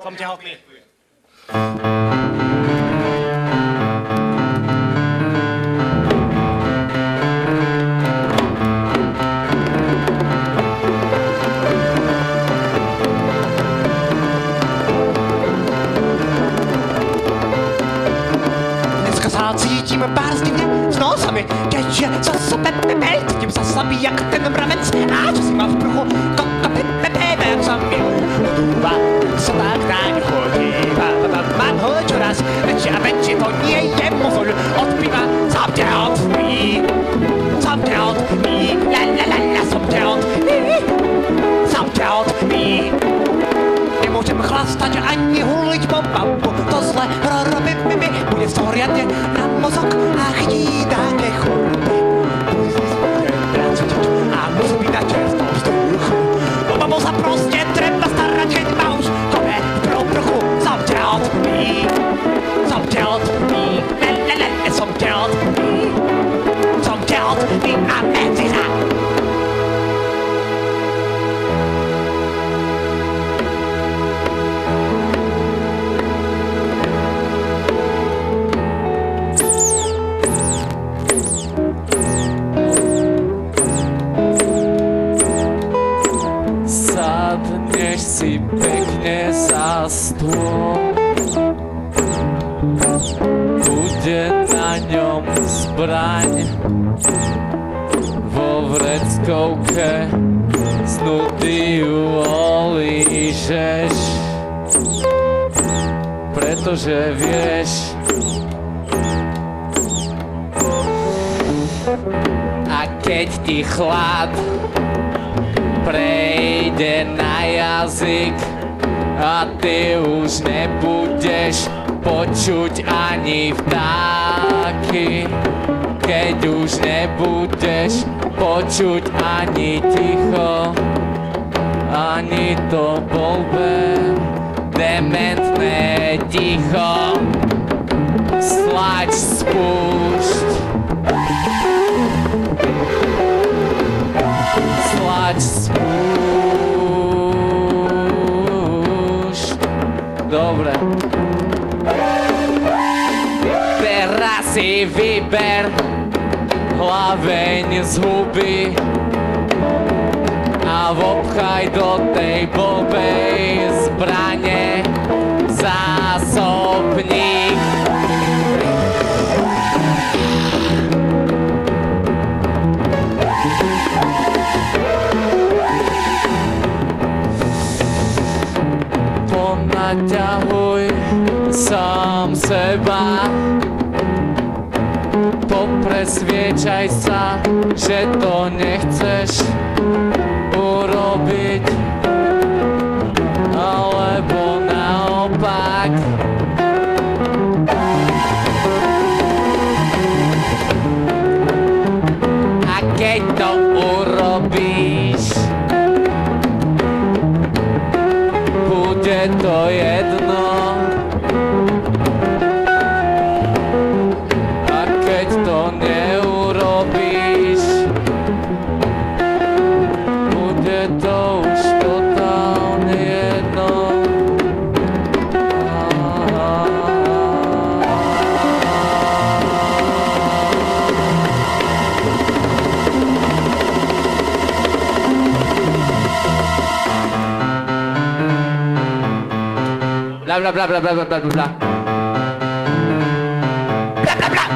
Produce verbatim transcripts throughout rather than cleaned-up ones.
Som tehotný. Dneska sa cítim bárstivne s nosami, keďže zo sobe pepe, cítim sa slabý jak ten mravec. A čo si ma v bruchu, koko pepe pepe, jak som milú odúva, sa tak naň chodíva. Mám ho čoraz väčšie a väčšie, to nie je mozol od piva. Som tehotný, som tehotný, la la la la, som tehotný, som tehotný. Nemôžem chlastať ani huliť po babu, to zle robí mi, bude to riadne na mozog a chýda nechorby. Budem pracovať a musím byť na čerstom vzduchu. O babu sa proste treba starať, keď ma už kope v bruchu. Som tehotný, som tehotný, la la la la, som tehotný, som tehotný a medina. Sadneš si pekne za stôl, bude na ňom zbraň, vo vreckovke z nudy ju olížeš, pretože vieš, a keď ti chlad prejde na jazyk a ty už nebudeš počuť ani vtáky, keď už nebudeš počuť ani ticho, ani to blbé, dementné ticho. Slaď spúšť, slaď spúšť. Dobre. Teraz si vyber hlaveň z huby a vopchaj do tej blbej zbrane zásobník. Ponaťahuj sám seba, popresviečaj sa, že to nechceš urobiť, alebo naopak. A keď to urobíš, bude to jedno. A keď to neurobíš, bude to už totálne jedno. Bla bla bla bla bla bla bla bla. Bla bla bla.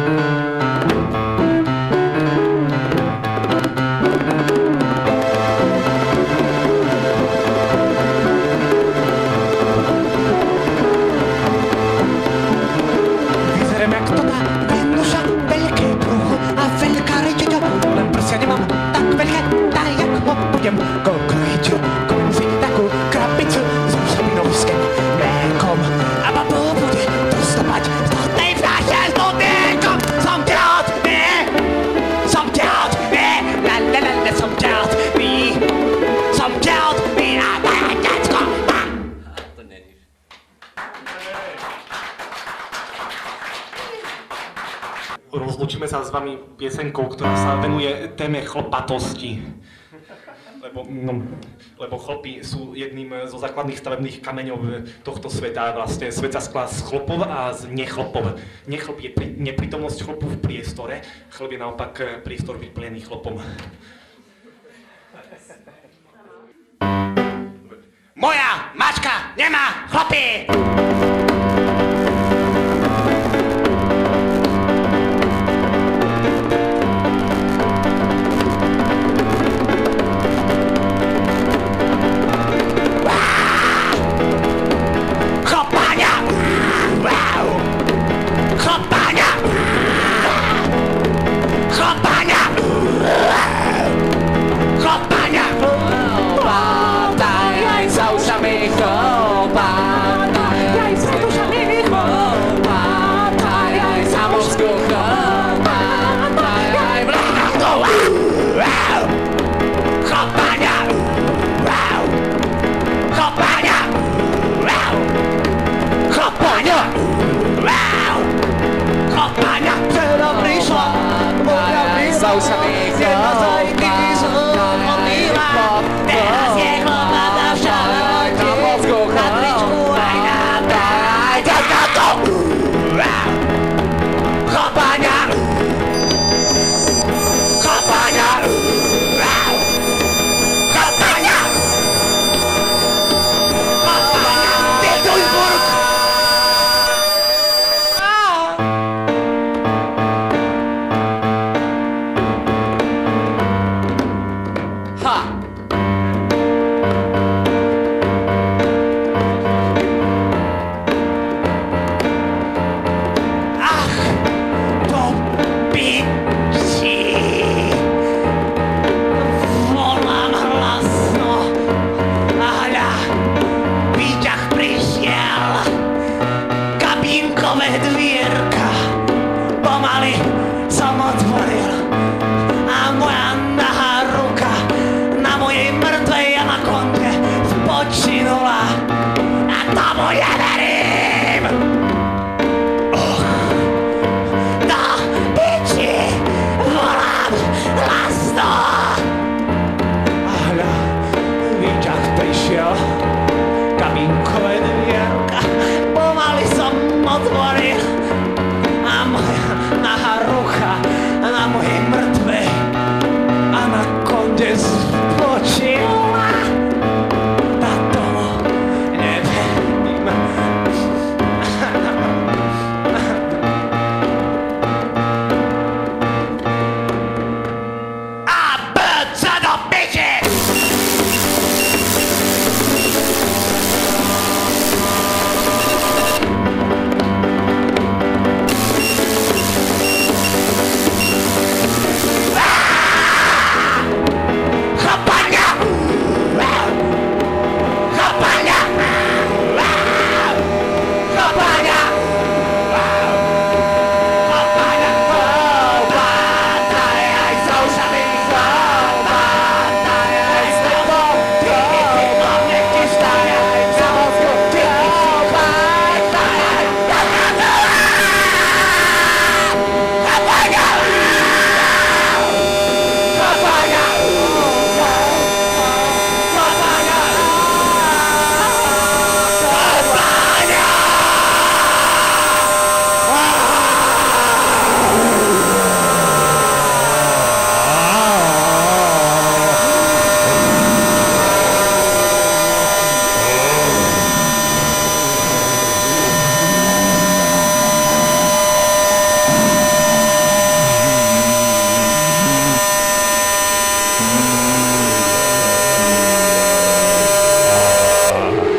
Vyzerám jak to tá Venuša, veľké brucho a veľká ryťo. Len prsia nemám tak veľké, tak jak ho budem kokriť. Kúpim si takú krabicu so šapinovským mlékom a babu bude dostávať z tej fľaše s mlékom. Som tehotný, som tehotný, la la la la, som tehotný, som tehotný a moja decko. To není. Rozlúčime sa s vami piesenkou, ktorá sa venuje téme chlpatosti. Lebo, no, lebo chlopy sú jedným zo základných stavebných kameňov tohto sveta. Vlastne svet sa skladá z chlopov a z nechlopov. Nechlop je pri, neprítomnosť chlopu v priestore, chlop je naopak priestor vyplnený chlopom. Moja mačka nemá chlopy!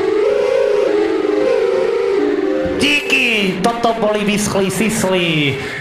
Boli vyschli, sisli.